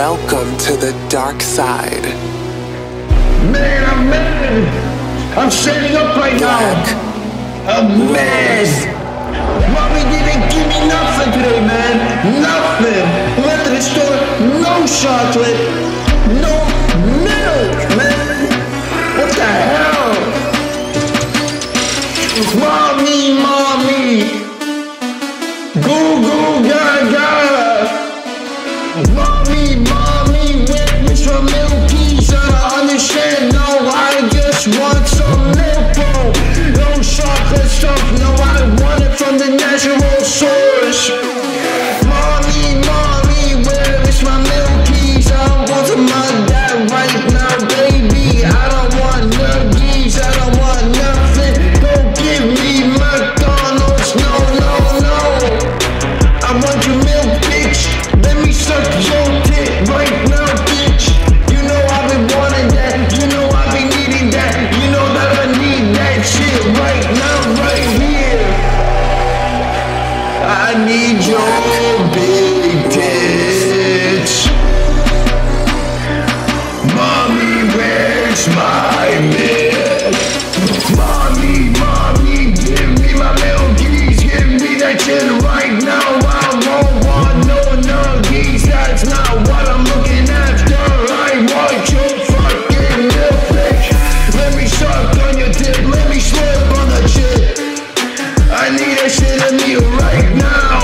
Welcome to the dark side. Man, I'm mad. I'm setting up right now. I'm mad. Mommy didn't give me nothing today, man. Nothing. Went to the store, no chocolate, no milk, man. What the hell? Mommy. Goo goo gaga. Mommy, where's your milkies? I don't understand, no, I just want some milk, bro. No chocolate stuff, no, I want it from the natural source. Mommy, where is my milkies? I want some of that right now, baby. I don't want nuggies, I don't want nothing. Don't give me McDonald's, no. I want your milk, bitch. Let me suck your tit right now, bitch. You know I've been wanting that. You know I've been needing that. You know that I need that shit right now, right here. I need your big tits. Mommy, where's my milk? Mommy, give me my milkies. Give me that shit right now. I won't want no nuggies. That's not what I'm looking after. I want your fucking milk, bitch. Let me suck on your tip. Let me slip on the chip. I need that shit in me right now.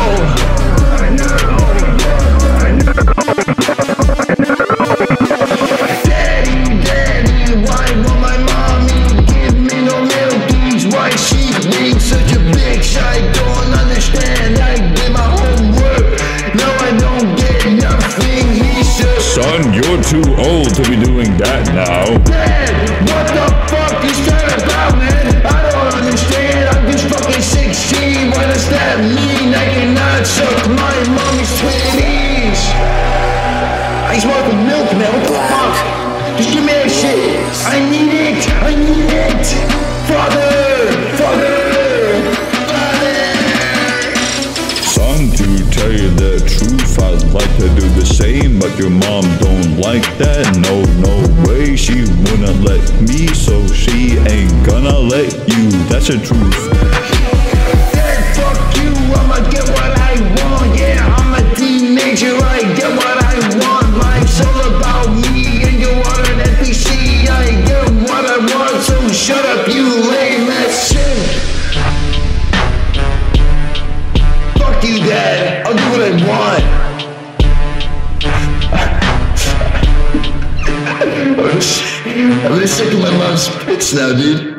Daddy, why won't my mommy give me no milkies? Why she being such a bitch? I don't understand. I did my homework. No, I don't get nothing. He's just Son, you're too old to be doing that now. Dad, what the fuck is that about, man? I don't understand. I'm just fucking 16. What does that mean? I cannot suck my mommy's titties. I just want the milk, man. What the fuck? Just give me that shit. I need it. Father. Son, to tell you the truth, I'd like to do the same, but your mom don't like that. No way, she wouldn't let me, so she ain't gonna let you. That's the truth. Dad, fuck you. I'ma get what I want. Yeah, I'm a teenager. I get what I want. Life's all about me and your water and NPC. I get what I want, so shut up, you lame ass shit. Fuck you, Dad. I'll do what I want. I'm really sick of my mom's pits now, dude.